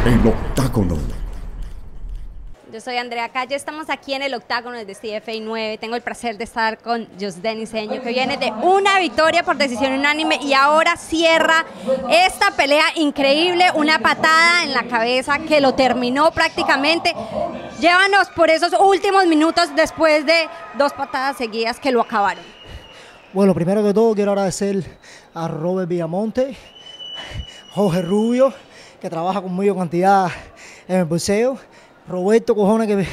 El Octágono. Yo soy Andrea Calle, estamos aquí en el Octágono desde CFA 9. Tengo el placer de estar con Josdeny Cedeño, que viene de una victoria por decisión unánime y ahora cierra esta pelea increíble, una patada en la cabeza que lo terminó prácticamente. Llévanos por esos últimos minutos después de dos patadas seguidas que lo acabaron. Bueno, primero que todo quiero agradecer a Robert Villamonte, Jorge Rubio, que trabaja conmigo cantidad en el boxeo, Roberto Cojones, que me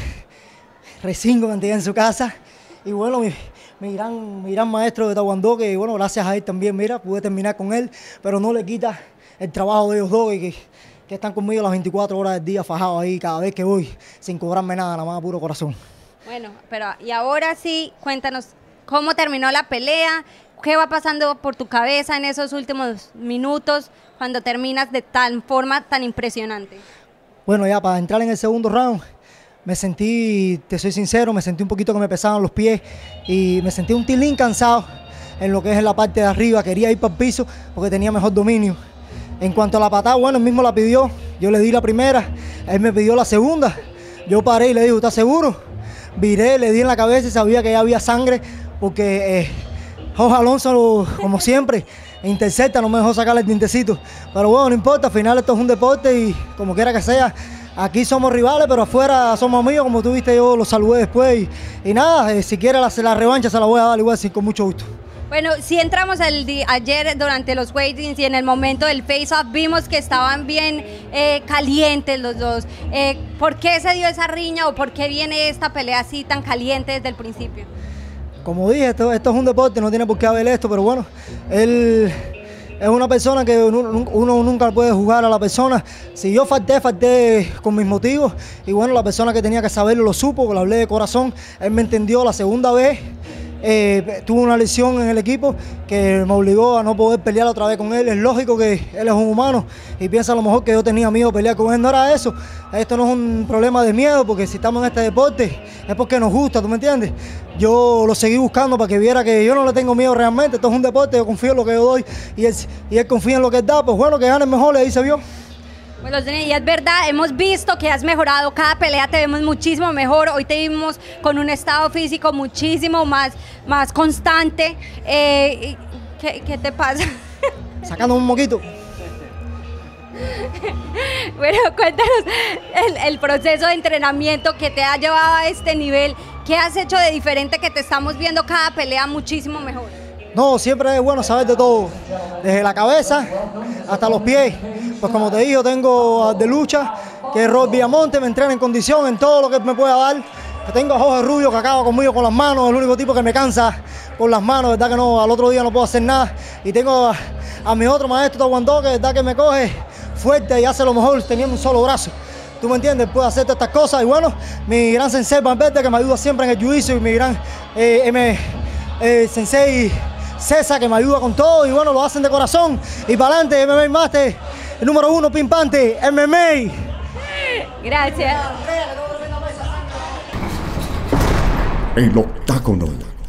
recingo cantidad en su casa, y bueno, mi gran maestro de Taekwondo, que bueno, gracias a él también, mira, pude terminar con él, pero no le quita el trabajo de ellos dos, que están conmigo las 24 horas del día, fajados ahí cada vez que voy, sin cobrarme nada más a puro corazón. Bueno, pero y ahora sí, cuéntanos cómo terminó la pelea, qué va pasando por tu cabeza en esos últimos minutos cuando terminas de tal forma tan impresionante. Bueno, ya para entrar en el segundo round, me sentí, te soy sincero, me sentí un poquito que me pesaban los pies y me sentí un tilín cansado en lo que es en la parte de arriba. Quería ir para el piso porque tenía mejor dominio. En cuanto a la patada, bueno, él mismo la pidió, yo le di la primera, él me pidió la segunda. Yo paré y le dije, ¿estás seguro? Viré, le di en la cabeza y sabía que ya había sangre porque Jorge Alonso, como siempre, intercepta, no me dejó sacarle el dientecito. Pero bueno, no importa, al final esto es un deporte y como quiera que sea, aquí somos rivales, pero afuera somos amigos, como tú viste, yo los saludé después. Y nada, si quiere la revancha se la voy a dar igual, sí, con mucho gusto. Bueno, si entramos ayer durante los weightings y en el momento del face-off vimos que estaban bien calientes los dos. ¿Por qué se dio esa riña o por qué viene esta pelea así tan caliente desde el principio? Como dije, esto es un deporte, no tiene por qué haber esto, pero bueno, él es una persona que uno nunca puede juzgar a la persona. Si yo falté con mis motivos, y bueno, la persona que tenía que saberlo lo supo, le hablé de corazón, él me entendió. La segunda vez tuve una lesión en el equipo que me obligó a no poder pelear otra vez con él. Es lógico que él es un humano y piensa a lo mejor que yo tenía miedo a pelear con él. No era eso, esto no es un problema de miedo, porque si estamos en este deporte es porque nos gusta, ¿tú me entiendes? Yo lo seguí buscando para que viera que yo no le tengo miedo realmente. Esto es un deporte, yo confío en lo que yo doy y él confía en lo que él da. Pues bueno, que gane mejor, le dice, ¿vio? Bueno, y es verdad, hemos visto que has mejorado, cada pelea te vemos muchísimo mejor, hoy te vimos con un estado físico muchísimo más constante. ¿Qué te pasa? Sacando un moquito. Bueno, cuéntanos el proceso de entrenamiento que te ha llevado a este nivel. ¿Qué has hecho de diferente que te estamos viendo cada pelea muchísimo mejor? No, siempre es bueno saber de todo, desde la cabeza hasta los pies. Pues como te digo, tengo de lucha, que es Robert Villamonte, me entrena en condición en todo lo que me pueda dar. Que tengo a Jorge Rubio, que acaba conmigo con las manos, el único tipo que me cansa con las manos, verdad que no, al otro día no puedo hacer nada. Y tengo a mi otro maestro Taekwondo, que verdad que me coge fuerte y hace lo mejor teniendo un solo brazo. ¿Tú me entiendes? Puedo hacer todas estas cosas. Y bueno, mi gran sensei Valverde, que me ayuda siempre en el jiu-jitsu, y mi gran sensei César, que me ayuda con todo, y bueno, lo hacen de corazón. Y para adelante, MMA Master, el número 1, Pimpante, MMA. Gracias. El Octágono.